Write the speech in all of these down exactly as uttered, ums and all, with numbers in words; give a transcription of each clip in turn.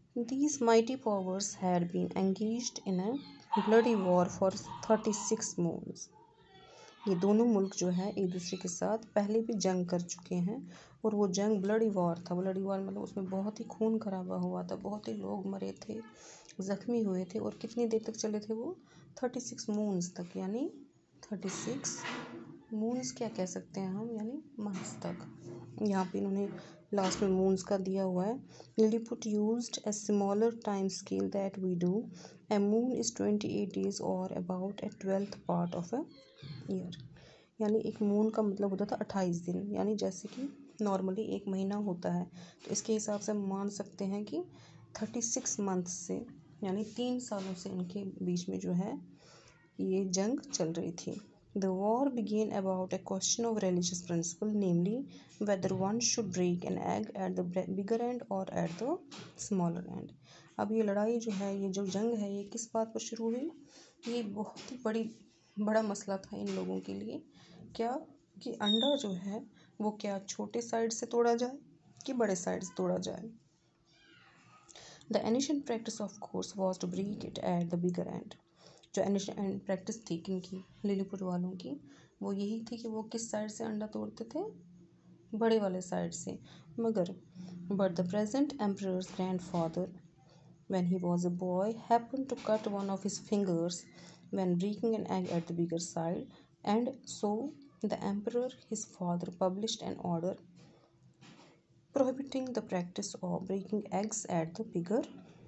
These mighty powers had been engaged in a bloody war for thirty-six moons. ये दोनों मुल्क जो है एक दूसरे के साथ पहले भी जंग कर चुके हैं और वो जंग ब्लडी वॉर था। ब्लडी वॉर मतलब उसमें बहुत ही खून खराबा हुआ था, बहुत ही लोग मरे थे, ज़ख्मी हुए थे। और कितनी देर तक चले थे वो? थर्टी सिक्स मून्स तक, यानी थर्टी सिक्स मून्स क्या कह सकते हैं हम, यानी मंथ्स तक। यहाँ पे इन्होंने लास्ट में मून्स का दिया हुआ है। Lilliput used a smaller time scale that we do. A moon is twenty-eight days or about a twelfth part of a year. यानी एक मून का मतलब होता था अट्ठाईस दिन, यानी जैसे कि नॉर्मली एक महीना होता है, तो इसके हिसाब से हम मान सकते हैं कि थर्टी सिक्स मंथ से, यानी तीन सालों से इनके बीच में जो है ये जंग चल रही थी। The war began about a question of religious principle, namely whether one should break an egg at the bigger end or at the smaller end. अब ये लड़ाई जो है, ये जो जंग है, ये किस बात पर शुरू हुई? ये बहुत ही बड़ी बड़ा मसला था इन लोगों के लिए। क्या कि अंडा जो है वो क्या छोटे साइड से तोड़ा जाए कि बड़े साइड से तोड़ा जाए। The ancient practice of course was to break it at the bigger end. जो एनिशिएंट प्रैक्टिस थी किनकी? लिलीपुट वालों की। वो यही थी कि वो किस साइड से अंडा तोड़ते थे? बड़े वाले साइड से। मगर but the present emperor's grandfather when he was a boy happened to cut one of his fingers when breaking an egg at the bigger side, and so the emperor his father published an order prohibiting the practice of breaking eggs at the bigger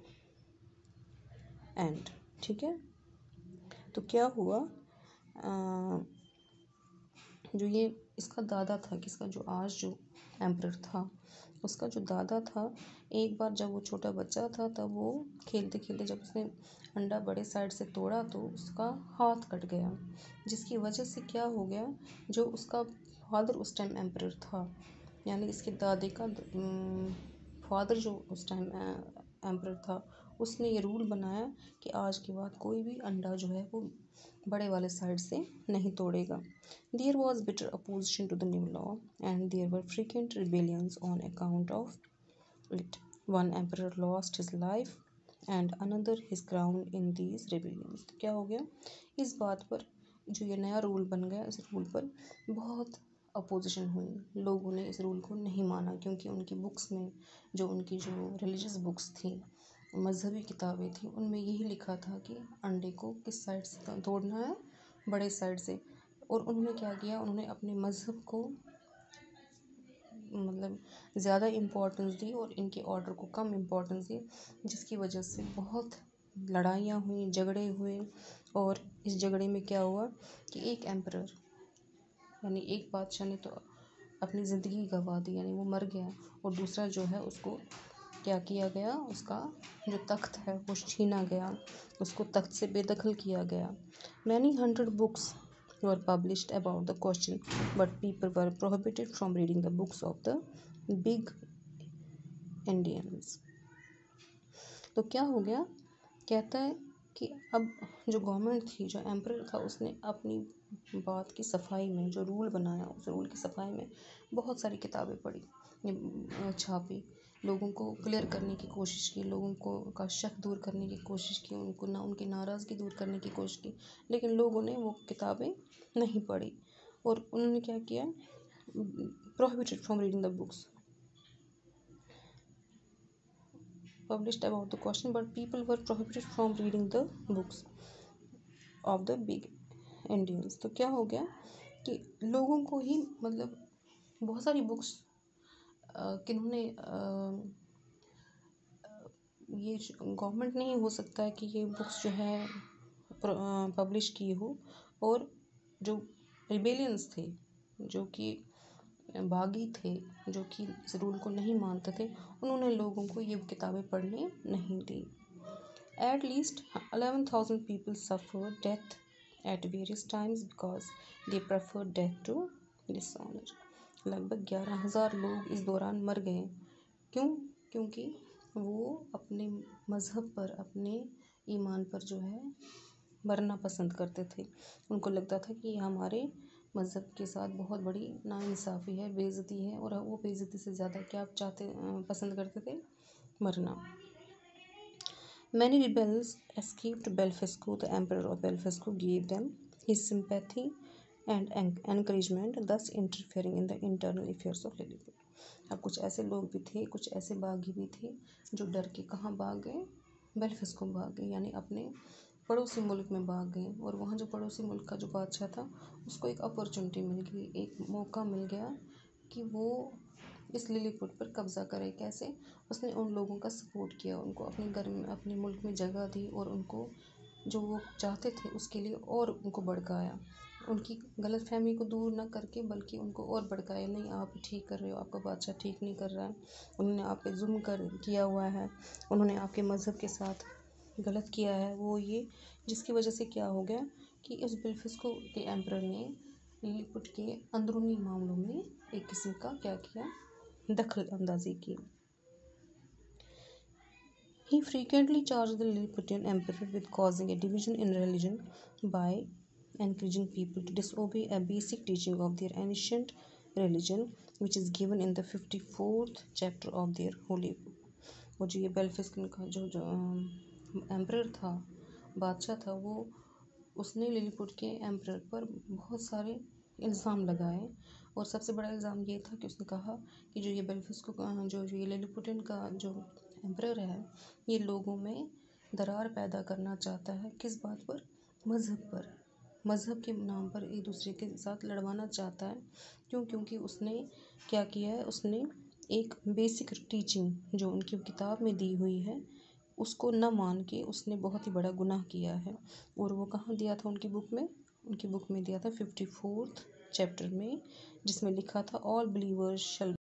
end. ठीक है, तो क्या हुआ? आ, जो ये इसका दादा था, किसका? जो आज जो एम्परर था उसका जो दादा था, एक बार जब वो छोटा बच्चा था तब वो खेलते खेलते जब उसने अंडा बड़े साइड से तोड़ा तो उसका हाथ कट गया, जिसकी वजह से क्या हो गया, जो उसका फादर उस टाइम एम्परर था, यानी इसके दादे का फादर जो उस टाइम एम्परर था, उसने ये रूल बनाया कि आज के बाद कोई भी अंडा जो है वो बड़े वाले साइड से नहीं तोड़ेगा। There was bitter opposition to the new law and there were frequent rebellions on account of it. One emperor lost his life and another his crown in these rebellions. तो क्या हो गया? इस बात पर जो ये नया रूल बन गया, इस रूल पर बहुत अपोजिशन हुई। लोगों ने इस रूल को नहीं माना क्योंकि उनकी बुक्स में, जो उनकी जो रिलीजियस बुक्स थी, मजहबी किताबें थी, उनमें यही लिखा था कि अंडे को किस साइड से तोड़ना है? बड़े साइड से। और उन्होंने क्या किया? उन्होंने अपने मज़हब को मतलब ज़्यादा इम्पोर्टेंस दी और इनके ऑर्डर को कम इम्पोर्टेंस दी, जिसकी वजह से बहुत लड़ाइयाँ हुई, झगड़े हुए। और इस झगड़े में क्या हुआ कि एक एम्परर यानी एक बादशाह ने तो अपनी ज़िंदगी गंवा दी, यानी वो मर गया, और दूसरा जो है उसको क्या किया गया? उसका जो तख्त है वो छीना गया, उसको तख्त से बेदखल किया गया। Many hundred books were published about the question, but people were prohibited from reading the books of the big Indians. तो क्या हो गया? कहता है कि अब जो गवर्नमेंट थी, जो एम्परर था, उसने अपनी बात की सफाई में जो रूल बनाया, उस रूल की सफाई में बहुत सारी किताबें पढ़ी, छापी, लोगों को क्लियर करने की कोशिश की, लोगों को का शक दूर करने की कोशिश की, उनको ना उनकी नाराज़गी दूर करने की कोशिश की, लेकिन लोगों ने वो किताबें नहीं पढ़ी और उन्होंने क्या किया? Prohibited from reading the books published about the question, but people were prohibited from reading the books of the big Indians. तो क्या हो गया कि लोगों को ही मतलब बहुत सारी बुक्स किन्होंने ये गवर्नमेंट नहीं हो सकता है कि ये बुक्स जो है पब्लिश की हो, और जो रिबेलियंस थे, जो कि बागी थे, जो कि इस रूल को नहीं मानते थे, उन्होंने लोगों को ये किताबें पढ़ने नहीं दी। At least eleven thousand people suffer death at various times because they prefer death to dishonour. लगभग ग्यारह हज़ार लोग इस दौरान मर गए। क्यों? क्योंकि वो अपने मज़हब पर, अपने ईमान पर जो है मरना पसंद करते थे। उनको लगता था कि हमारे मज़हब के साथ बहुत बड़ी नाइंसाफ़ी है, बेइज्जती है, और वो बेइज्जती से ज़्यादा क्या चाहते पसंद करते थे? मरना। Many rebels escaped Belfesco. The Emperor of Belfesco gave them his sympathy and en- encouragement, thus interfering in the internal affairs of Lilliput. अब कुछ ऐसे लोग भी थे, कुछ ऐसे बागी भी थे जो डर के कहाँ भाग गए, बेल्फेस्को भाग गए, यानी अपने पड़ोसी मुल्क में भाग गए। और वहाँ जो पड़ोसी मुल्क का जो बादशाह था उसको एक अपॉर्चुनिटी मिल गई, एक मौका मिल गया कि वो इस लिलीपुट पर कब्ज़ा करे। कैसे? उसने उन लोगों का सपोर्ट किया, उनको अपने घर में, अपने मुल्क में जगह दी और उनको जो वो चाहते थे उसके लिए और उनको भड़काया। उनकी गलत फहमी को दूर ना करके बल्कि उनको और भड़काया, नहीं आप ठीक कर रहे हो, आपका बादशाह ठीक नहीं कर रहा है, उन्होंने आप पे जुल्म कर किया हुआ है, उन्होंने आपके मज़हब के साथ गलत किया है। वो ये जिसकी वजह से क्या हो गया कि उस बेल्फेस्को के एम्परर ने लिलीपुट के अंदरूनी मामलों में एक किस्म का क्या किया, दखल अंदाजी की। He frequently charged the Lilliputian emperor with causing a division in religion by encouraging people to disobey a basic teaching of their ancient religion, which is given in the fifty-fourth chapter of their holy book. वो जो ये बेल्फेस्कन का जो जो emperor था, बादशाह था, वो उसने लिलीपुट के एम्परर पर बहुत सारे इल्ज़ाम लगाए। और सबसे बड़ा इल्ज़ाम ये था कि उसने कहा कि जो ये बेल्फेस्को का जो जो ये लिलीपुटियन का जो एम्परर है, ये लोगों में दरार पैदा करना चाहता है। किस बात पर? मज़हब पर। मज़हब के नाम पर एक दूसरे के साथ लड़वाना चाहता है। क्यों? क्योंकि उसने क्या किया है, उसने एक बेसिक टीचिंग जो उनकी किताब में दी हुई है उसको न मान के उसने बहुत ही बड़ा गुनाह किया है। और वो कहाँ दिया था उनकी बुक में? उनकी बुक में दिया था फिफ्टी फोर्थ चैप्टर में, जिसमें लिखा था ऑल बिलीवर्स शल